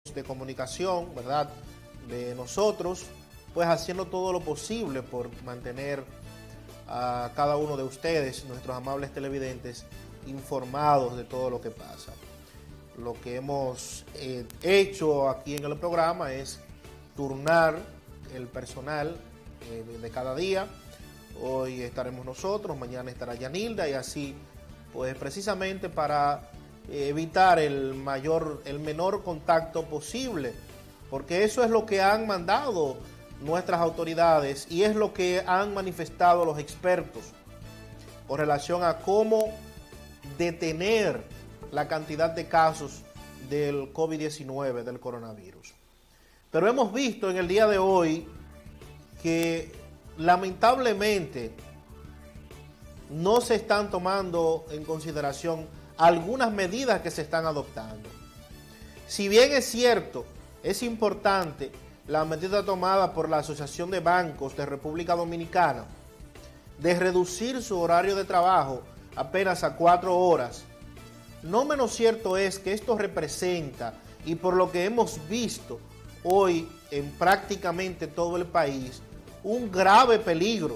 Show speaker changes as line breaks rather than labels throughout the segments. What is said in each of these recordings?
de comunicación, ¿verdad?, de nosotros, pues haciendo todo lo posible por mantener a cada uno de ustedes, nuestros amables televidentes, informados de todo lo que pasa. Lo que hemos hecho aquí en el programa es turnar el personal de cada día. Hoy estaremos nosotros, mañana estará Yanilda, y así, pues precisamente para evitar el menor contacto posible, porque eso es lo que han mandado nuestras autoridades y es lo que han manifestado los expertos con relación a cómo detener la cantidad de casos del COVID-19, del coronavirus. Pero hemos visto en el día de hoy que lamentablemente no se están tomando en consideración algunas medidas que se están adoptando. Si bien es cierto, es importante la medida tomada por la Asociación de Bancos de República Dominicana de reducir su horario de trabajo apenas a 4 horas, no menos cierto es que esto representa, y por lo que hemos visto hoy en prácticamente todo el país, un grave peligro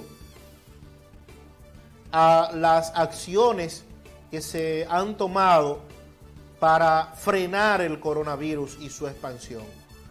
a las acciones que se han tomado para frenar el coronavirus y su expansión.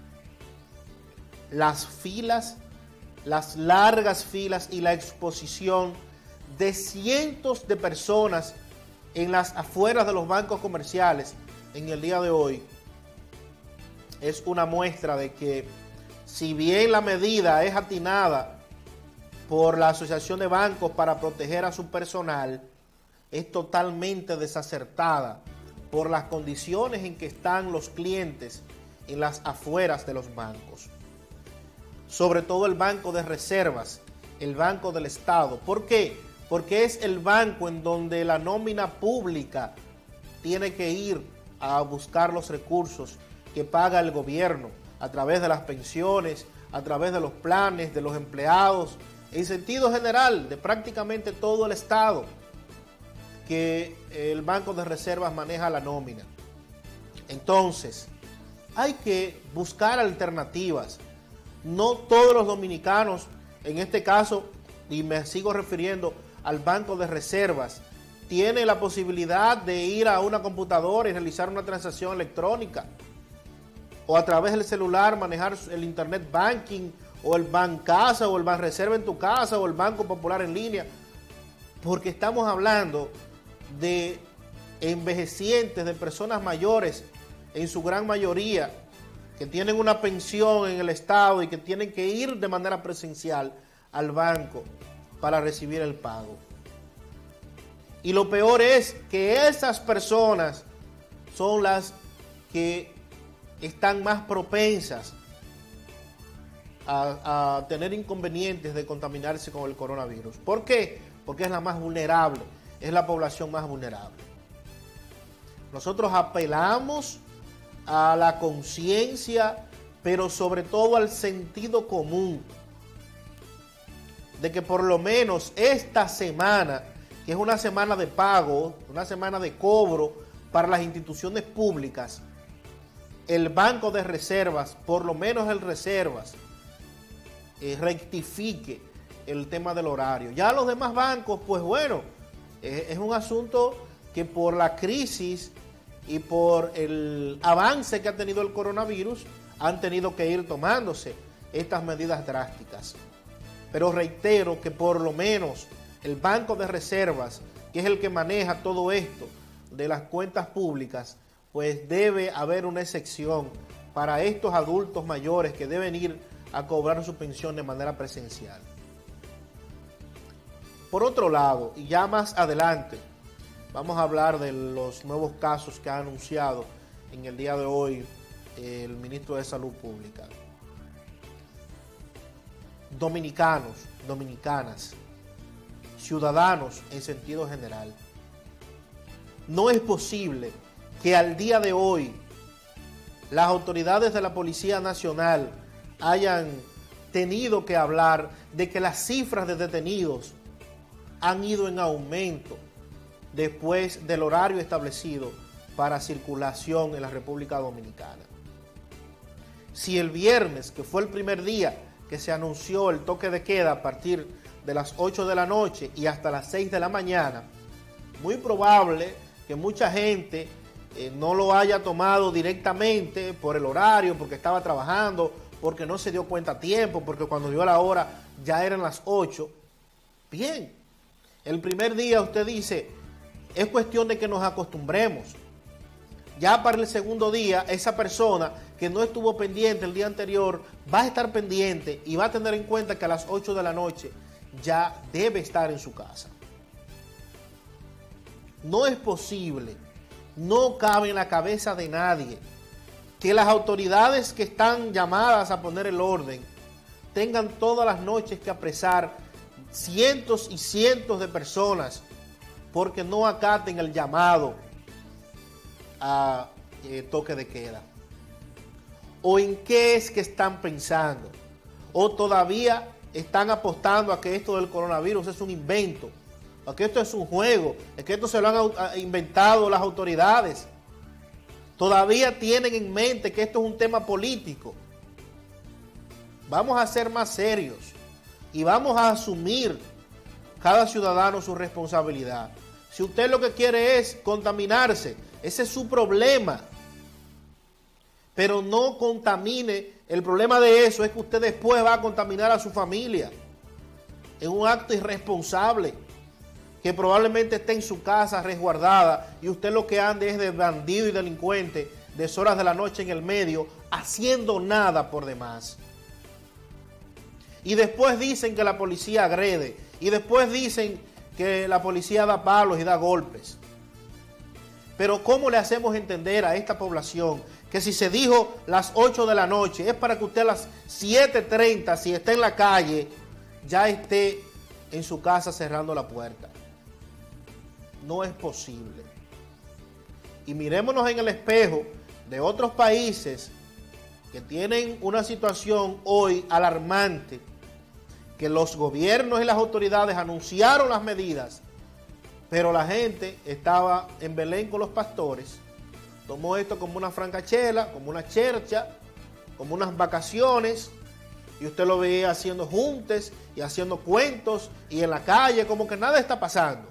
Las filas, las largas filas y la exposición de cientos de personas en las afueras de los bancos comerciales en el día de hoy es una muestra de que, si bien la medida es atinada por la Asociación de Bancos para proteger a su personal, es totalmente desacertada por las condiciones en que están los clientes en las afueras de los bancos. Sobre todo el Banco de Reservas, el Banco del Estado. ¿Por qué? Porque es el banco en donde la nómina pública tiene que ir a buscar los recursos que paga el gobierno a través de las pensiones, a través de los planes de los empleados, en sentido general de prácticamente todo el Estado, que el Banco de Reservas maneja la nómina. Entonces, hay que buscar alternativas. No todos los dominicanos, en este caso, y me sigo refiriendo al Banco de Reservas, tienen la posibilidad de ir a una computadora y realizar una transacción electrónica, o a través del celular manejar el internet banking, o el Bancasa, o el Banreserva en tu casa, o el Banco Popular en línea, porque estamos hablando de envejecientes, de personas mayores, en su gran mayoría, que tienen una pensión en el Estado y que tienen que ir de manera presencial al banco para recibir el pago. Y lo peor es que esas personas son las que están más propensas a tener inconvenientes de contaminarse con el coronavirus. ¿Por qué? Porque es la más vulnerable, es la población más vulnerable. Nosotros apelamos a la conciencia, pero sobre todo al sentido común, de que por lo menos esta semana, que es una semana de pago, una semana de cobro para las instituciones públicas, el Banco de Reservas, por lo menos el Reservas, rectifique el tema del horario. Ya los demás bancos, pues bueno, es un asunto que por la crisis y por el avance que ha tenido el coronavirus, han tenido que ir tomándose estas medidas drásticas. Pero reitero que por lo menos el Banco de Reservas, que es el que maneja todo esto de las cuentas públicas, pues debe haber una excepción para estos adultos mayores que deben ir a cobrar su pensión de manera presencial. Por otro lado, y ya más adelante, vamos a hablar de los nuevos casos que ha anunciado en el día de hoy el ministro de Salud Pública. Dominicanos, dominicanas, ciudadanos en sentido general, no es posible que al día de hoy las autoridades de la Policía Nacional hayan tenido que hablar de que las cifras de detenidos han ido en aumento después del horario establecido para circulación en la República Dominicana. Si el viernes, que fue el primer día que se anunció el toque de queda a partir de las 8 de la noche y hasta las 6 de la mañana, muy probable que mucha gente no lo haya tomado directamente por el horario, porque estaba trabajando, porque no se dio cuenta a tiempo, porque cuando dio la hora ya eran las 8. Bien, el primer día usted dice, es cuestión de que nos acostumbremos. Ya para el segundo día, esa persona que no estuvo pendiente el día anterior va a estar pendiente y va a tener en cuenta que a las 8 de la noche ya debe estar en su casa. No es posible, no cabe en la cabeza de nadie que las autoridades que están llamadas a poner el orden tengan todas las noches que apresar cientos y cientos de personas porque no acaten el llamado a toque de queda. ¿O en qué es que están pensando? ¿O todavía están apostando a que esto del coronavirus es un invento? ¿A que esto es un juego? ¿Es que esto se lo han inventado las autoridades? ¿Todavía tienen en mente que esto es un tema político? Vamos a ser más serios y vamos a asumir cada ciudadano su responsabilidad. Si usted lo que quiere es contaminarse, ese es su problema. Pero no contamine. El problema de eso es que usted después va a contaminar a su familia en un acto irresponsable que probablemente esté en su casa resguardada y usted lo que ande es de bandido y delincuente de horas de la noche en el medio haciendo nada por demás. Y después dicen que la policía agrede y después dicen que la policía da palos y da golpes. Pero ¿cómo le hacemos entender a esta población que si se dijo las 8 de la noche es para que usted a las 7:30, si está en la calle, ya esté en su casa cerrando la puerta? No es posible. Y mirémonos en el espejo de otros países que tienen una situación hoy alarmante, que los gobiernos y las autoridades anunciaron las medidas, pero la gente estaba en Belén con los pastores, tomó esto como una francachela, como una chercha, como unas vacaciones, y usted lo veía haciendo juntes y haciendo cuentos y en la calle, como que nada está pasando.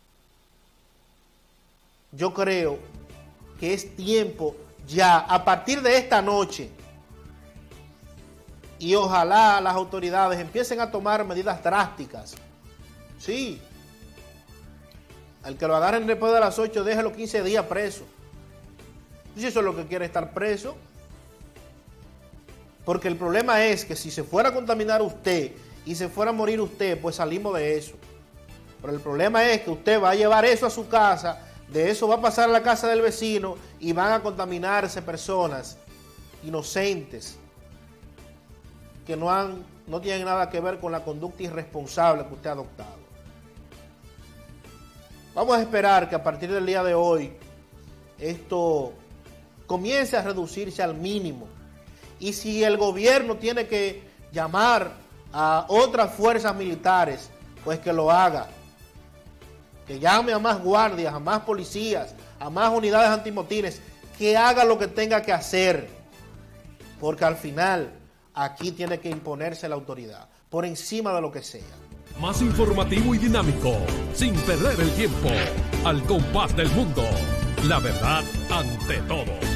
Yo creo que es tiempo ya, a partir de esta noche, y ojalá las autoridades empiecen a tomar medidas drásticas. Sí, al que lo agarren después de las 8, déjelo 15 días preso. Si eso es lo que quiere, estar preso. Porque el problema es que si se fuera a contaminar usted y se fuera a morir usted, pues salimos de eso. Pero el problema es que usted va a llevar eso a su casa, de eso va a pasar a la casa del vecino y van a contaminarse personas inocentes que no tienen nada que ver con la conducta irresponsable que usted ha adoptado. Vamos a esperar que a partir del día de hoy esto comience a reducirse al mínimo. Y si el gobierno tiene que llamar a otras fuerzas militares, pues que lo haga. Que llame a más guardias, a más policías, a más unidades antimotines, que haga lo que tenga que hacer. Porque al final aquí tiene que imponerse la autoridad, por encima de lo que sea.
Más informativo y dinámico, sin perder el tiempo, al compás del mundo. La verdad ante todo.